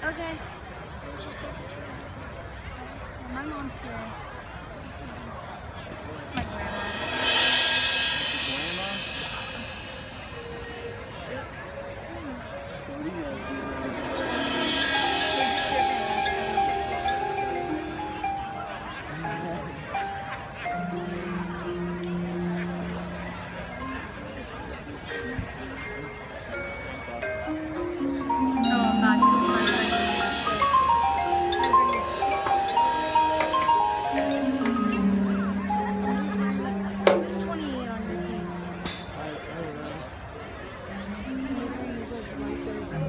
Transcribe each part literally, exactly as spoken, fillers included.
Okay. My mom's here. My grandma. Grandma? Shit. So what do you guys do? No, I'm not. There's twenty-eight on your team. I, I don't know. Somebody's wearing Eagles white jersey.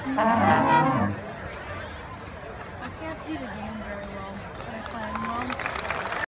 I can't see the game very well, but I play well.